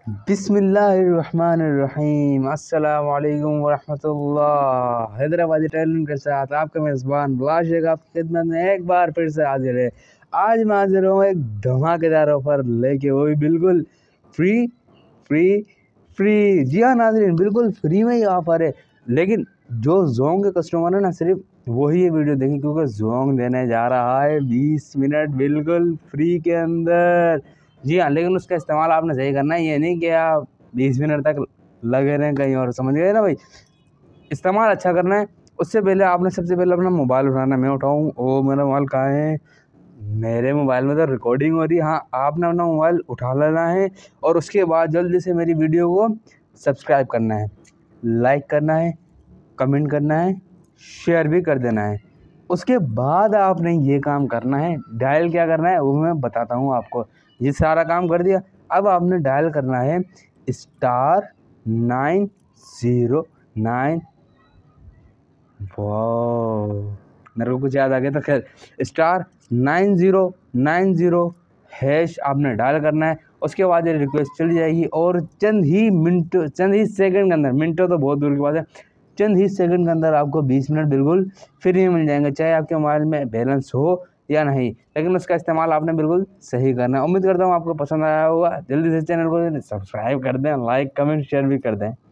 बिस्मिल्लाहिर्रहमानिर्रहीम अस्सलाम वालेकुम वरहमतुल्लाह। हैदराबादी टैलेंट के साथ आपका मेज़बान बिलाल शेख आपकी खिदमत में एक बार फिर से हाजिर है। आज मैं हाजिर हूँ एक धमाकेदार ऑफर लेके, वो भी बिल्कुल फ्री फ्री फ्री। जी हाँ नाज़रीन, बिल्कुल फ्री में ही ऑफर है। लेकिन जो जोंग के कस्टमर है ना, सिर्फ वही ये वीडियो देखें, क्योंकि जोंग देने जा रहा है 20 मिनट बिल्कुल फ्री के अंदर। जी हाँ, लेकिन उसका इस्तेमाल आपने सही करना है। ये नहीं कि आप 20 मिनट तक लगे रहें कहीं और, समझ गए ना भाई। इस्तेमाल अच्छा करना है। उससे पहले आपने सबसे पहले अपना मोबाइल उठाना। मैं उठाऊँ? ओ मेरा मोबाइल कहाँ है? मेरे मोबाइल में तो रिकॉर्डिंग हो रही है। हाँ, आपने अपना मोबाइल उठा लेना है और उसके बाद जल्दी से मेरी वीडियो को सब्सक्राइब करना है, लाइक करना है, कमेंट करना है, शेयर भी कर देना है। उसके बाद आपने ये काम करना है। डायल क्या करना है वो मैं बताता हूँ आपको। ये सारा काम कर दिया, अब आपने डायल करना है *909। वाह, मेरे को कुछ याद आ गया। तो खैर, *9090 हैश आपने डायल करना है। उसके बाद ये रिक्वेस्ट चली जाएगी और चंद ही सेकंड के अंदर, मिनटों तो बहुत दूर की बात है, चंद ही सेकंड के अंदर आपको 20 मिनट बिल्कुल फ्री में मिल जाएंगे, चाहे आपके मोबाइल में बैलेंस हो या नहीं। लेकिन उसका इस्तेमाल आपने बिल्कुल सही करना है। उम्मीद करता हूँ आपको पसंद आया होगा। जल्दी से चैनल को सब्सक्राइब कर दें, लाइक कमेंट शेयर भी कर दें।